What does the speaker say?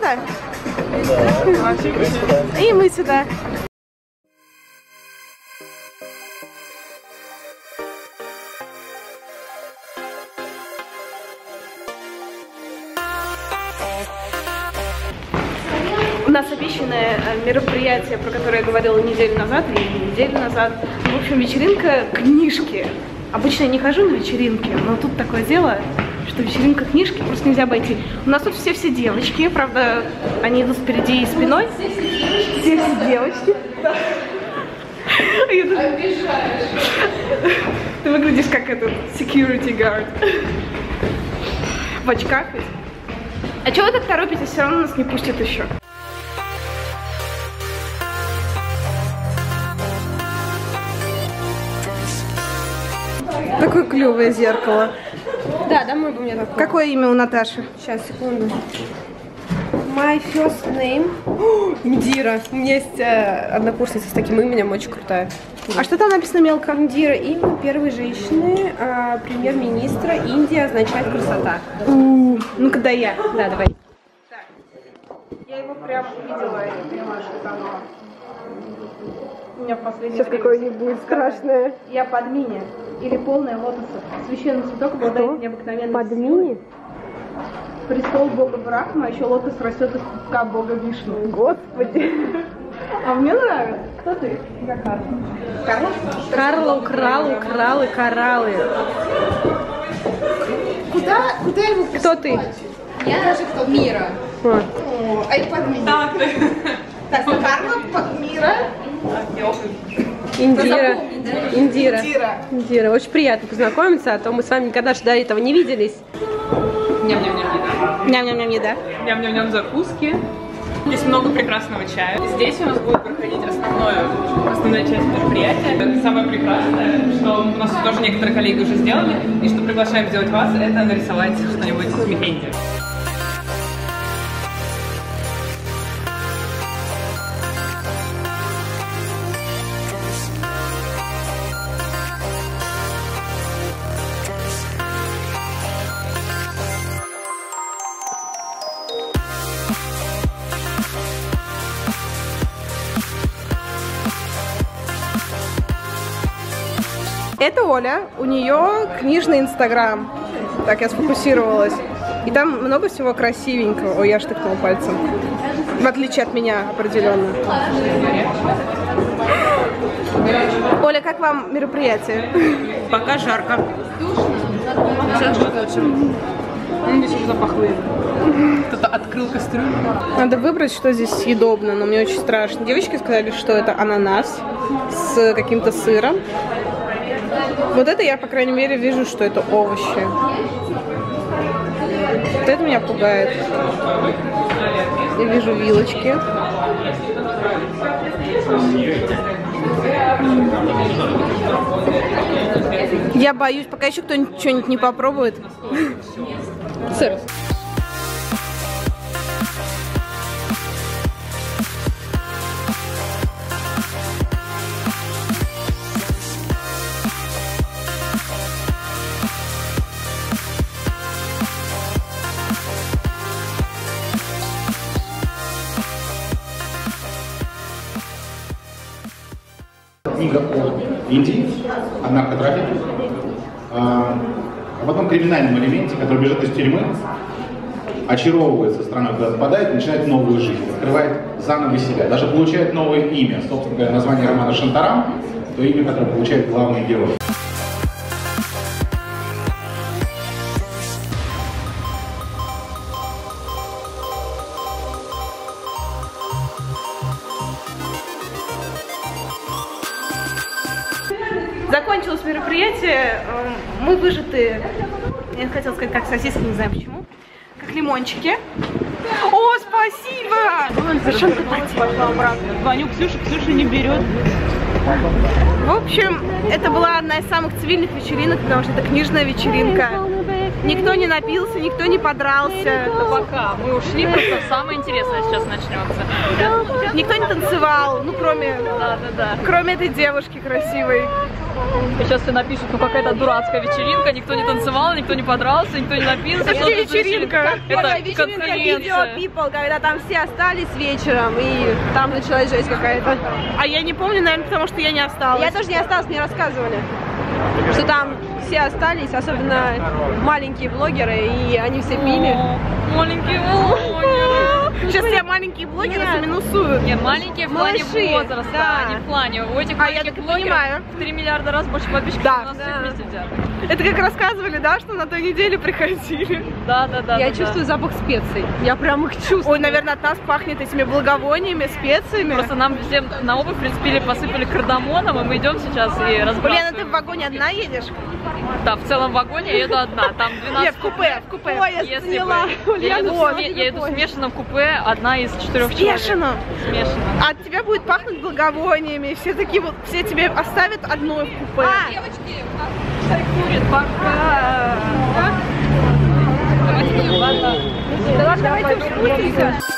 сюда? Да. И мы сюда. У нас обещанное мероприятие, про которое я говорила неделю назад или неделю назад. В общем, вечеринка книжки. Обычно я не хожу на вечеринки, но тут такое дело, что вечеринка книжки просто нельзя обойти. У нас тут все девочки, правда, они идут впереди и спиной. Все девочки. Ты выглядишь как этот security guard. В очках ведь. А чего вы так торопитесь? Все равно нас не пустят еще. Такое клевое зеркало. Да, домой бы мне такое. Какое имя у Наташи? Сейчас, секунду. My first name. Индира. У меня есть однокурсница с таким именем, очень крутая. А что там написано мелко? Индира. Имя первой женщины, премьер-министра. Индия означает красота. Ну-ка, дай я. Да, давай. Так. Я его прям увидела, я поняла, что там. У меня в последнее Сейчас какое-нибудь страшное. Я подмини. Или полная лотосов. Священный цветок обладает необыкновенной Подмини? Престол бога Брахма, а еще лотос растет из пупка бога Вишну. Господи. А мне нравится. Кто ты? Я Карла. Карла? Карла украл и кораллы. Куда его? Кто ты? Я даже кто? Мира. А их подмини. Так, Карла, Мира. Индира. Очень приятно познакомиться, а то мы с вами никогда до этого не виделись. Ням-ням-ням, еда. Ням-ням-ням, еда. Ням-ням-ням, закуски. Здесь много прекрасного чая. Здесь у нас будет проходить основная часть мероприятия. Это самое прекрасное, что у нас тоже некоторые коллеги уже сделали, и что приглашаем сделать вас, это нарисовать что-нибудь с Мехенди. Это Оля, у нее книжный инстаграм. Так, я сфокусировалась. И там много всего красивенького. Ой, я штыкнула пальцем. В отличие от меня, определенно. Оля, как вам мероприятие? Пока жарко. Сейчас будет лучше. Здесь уже запахло. Кто-то открыл кастрюлю. Надо выбрать, что здесь съедобно, но мне очень страшно. Девочки сказали, что это ананас с каким-то сыром. Вот это я, по крайней мере, вижу, что это овощи. Вот это меня пугает. Я вижу вилочки. Я боюсь, пока еще кто-нибудь что-нибудь не попробует. Сыр. Книга о Индии, одна фотография, об одном криминальном элементе, который бежит из тюрьмы, очаровывается страной, куда попадает, начинает новую жизнь, открывает заново себя, даже получает новое имя, собственно говоря, название романа «Шантарам», то имя, которое получает главный герой. Закончилось мероприятие, мы выжаты, я хотела сказать, как сосиски, не знаю почему, как лимончики. О, спасибо! Зачем ты пошла обратно? Звоню Ксюше, Ксюша не берет. В общем, это была одна из самых цивильных вечеринок, потому что это книжная вечеринка. Никто не напился, никто не подрался. Это пока. Мы ушли, просто самое интересное сейчас начнется. Никто не танцевал, ну кроме, Да. кроме этой девушки красивой. И сейчас все напишут, ну какая-то дурацкая вечеринка, никто не танцевал, никто не подрался, никто не напился. Это не вечеринка. Первая вечеринка Video People, когда там все остались вечером, и там началась жесть какая-то. А я не помню, наверное, потому что я не осталась. Я тоже не осталась, мне рассказывали, что там все остались, особенно маленькие блогеры, и они все пили. Маленькие блогеры. Сейчас все маленькие блогеры заминусуют. Нет, маленькие в плане Малыши, возраста, да. а не в плане. У этих А я маленьких так и блогеров понимаю. в 3 миллиарда раз больше подписчиков, Да. чем у нас всех вместе взятых. Это как рассказывали, да, что на той неделе приходили. Да. Я чувствую запах специй, я прям их чувствую. Ой, наверное, от нас пахнет этими благовониями, специями. Просто нам всем на обувь прицепили, посыпали кардамоном, и мы идем сейчас и разбрасываем. Лена, ты в вагоне одна едешь? Да, в целом в вагоне я еду одна, там 12 Нет, в купе, в купе. Ой, я Если сняла. бы. Я еду, Вот. я еду в смешанном купе, одна из 4 человек. Смешано. Смешано. А от тебя будет пахнуть благовониями. Все такие вот, все тебе оставят одной в купе. Девочки, у нас курит, пока. Давайте, ладно. Да ладно, давайте уж.